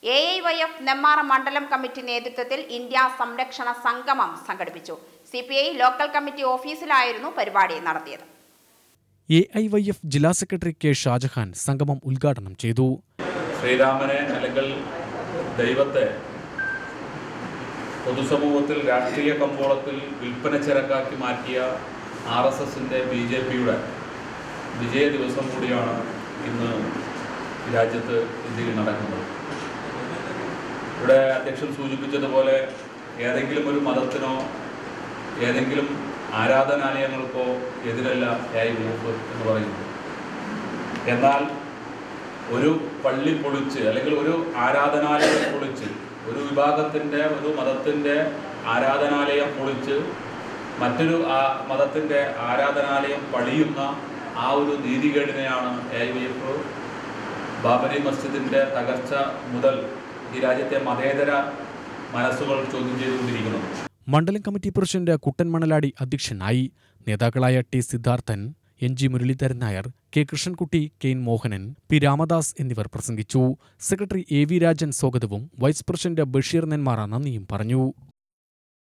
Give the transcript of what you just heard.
AIYF Nenmara മണ്ഡലം committee നേതൃത്വത്തിൽ India സംരക്ഷണ സംഗമം സംഘടിപ്പിച്ചു. CPI ലോക്കൽ കമ്മിറ്റി ഓഫീസിലായിരുന്നു പരിപാടി നടത്തിയത്. AIYF ജില്ലാ സെക്രട്ടറി K. ഷാജഹാൻ സംഗമം ഉദ്ഘാടനം ചെയ്തു. ശ്രീരാമനെ അല്ലെങ്കിൽ ദൈവത്തെ പൊതുസമൂഹത്തിൽ രാഷ്ട്രീയ കമ്പോളത്തിൽ വിൽപ്പന ചരക്കാക്കി മാറ്റിയ RSSന്റെ BJPയുടെ വിജയ ദിവസം കൂടിയാണ് ഇന്ന് രാജ്യത്ത് ഇന്ത്യയിൽ നടക്കുന്നത്. ഇവിടെ അധ്യക്ഷൻ സൂചിപ്പിച്ചതുപോലെ ഏതെങ്കിലും ഒരു മതത്തിനോ ഏതെങ്കിലും ആരാധനാലയങ്ങൾക്കോ എതിരല്ല AIYF എന്ന് പറയുന്നത്. എന്നാൽ ഒരു പള്ളി പൊളിച്ച് അല്ലെങ്കിൽ ഒരു ആരാധനാലയം പൊളിച്ച് ഒരു വിഭാഗത്തിൻ്റെ ഒരു മതത്തിൻ്റെ ആരാധനാലയം പൊളിച്ച് മറ്റൊരു മതത്തിൻ്റെ ആരാധനാലയം പണിയുന്ന ആ ഒരു നീതികേടിനെയാണ് AIYF ബാബരി മസ്ജിദിൻ്റെ തകർച്ച മുതൽ ഈ രാജ്യത്തെ മതേതര മനസ്സുകൾ ചോദ്യം ചെയ്തുകൊണ്ടിരിക്കുന്നത്. മണ്ഡലം കമ്മിറ്റി പ്രസിഡന്റ് കുട്ടൻ മണലാടി അധ്യക്ഷനായി. നേതാക്കളായ T. Siddharthan, NG Muraleedharan Nair, K. Krishnankutty, K. Mohanan, P. Ramadas എന്നിവർ പ്രസംഗിച്ചു. സെക്രട്ടറി AV രാജൻ സ്വാഗതവും വൈസ് പ്രസിഡന്റ് ബഷീർ നെന്മാറ നന്ദിയും പറഞ്ഞു.